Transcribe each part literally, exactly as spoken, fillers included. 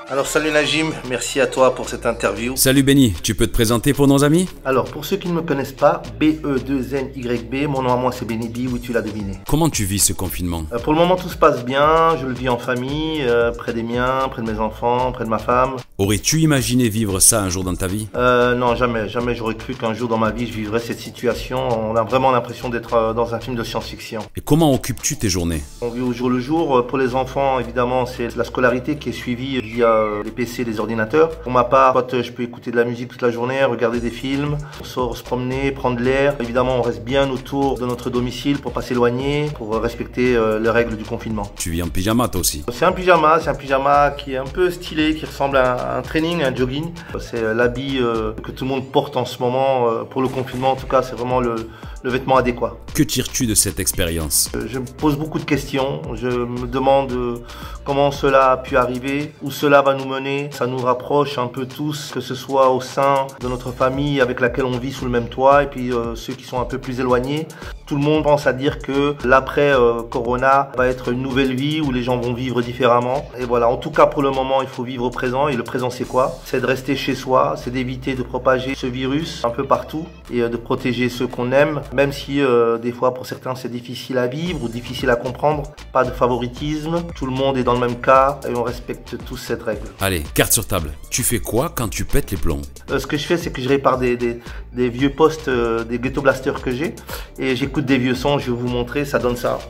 Alors salut Najim, merci à toi pour cette interview. Salut Benny, tu peux te présenter pour nos amis? Alors pour ceux qui ne me connaissent pas, B E deux N Y B, mon nom à moi c'est Benny B, oui tu l'as deviné. Comment tu vis ce confinement? euh, Pour le moment tout se passe bien, je le vis en famille, euh, près des miens, près de mes enfants, près de ma femme. Aurais-tu imaginé vivre ça un jour dans ta vie? euh, Non, jamais, jamais j'aurais cru qu'un jour dans ma vie je vivrais cette situation. On a vraiment l'impression d'être euh, dans un film de science-fiction. Et comment occupes-tu tes journées? On vit au jour le jour. Pour les enfants, évidemment, c'est la scolarité qui est suivie via les P C, les ordinateurs. Pour ma part, soit je peux écouter de la musique toute la journée, regarder des films, on sort se promener, prendre l'air. Évidemment, on reste bien autour de notre domicile pour pas s'éloigner, pour respecter euh, les règles du confinement. Tu vis en pyjama toi aussi? C'est un pyjama, c'est un pyjama qui est un peu stylé, qui ressemble à un training, un jogging. C'est l'habit euh, que tout le monde porte en ce moment euh, pour le confinement. En tout cas, c'est vraiment le, le vêtement adéquat. Que tires-tu de cette expérience? Je me pose beaucoup de questions. Je me demande comment cela a pu arriver, où cela va nous mener. Ça nous rapproche un peu tous, que ce soit au sein de notre famille avec laquelle on vit sous le même toit, et puis euh, ceux qui sont un peu plus éloignés. Tout le monde pense à dire que l'après-Corona va être une nouvelle vie où les gens vont vivre différemment. Et voilà, en tout cas pour le moment, il faut vivre au présent. Et le présent c'est quoi? C'est de rester chez soi, c'est d'éviter de propager ce virus un peu partout et de protéger ceux qu'on aime, même si euh, des fois pour certains c'est difficile à vivre ou difficile à comprendre. Pas de favoritisme, tout le monde est dans le même cas et on respecte tous cette règle. Allez, carte sur table. Tu fais quoi quand tu pètes les plombs? Euh, ce que je fais, c'est que je répare des, des, des vieux postes, euh, des ghetto blasters que j'ai, et j'écoute des vieux sons. Je vais vous montrer, ça donne ça.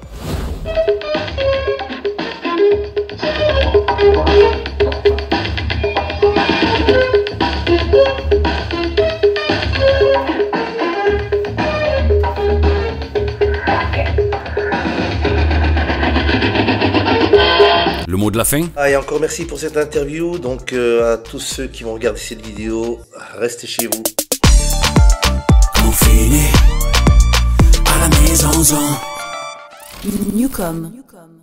Le mot de la fin? Ah, et encore merci pour cette interview. Donc euh, à tous ceux qui vont regarder cette vidéo, restez chez vous. Confiné à la maison. Newcom.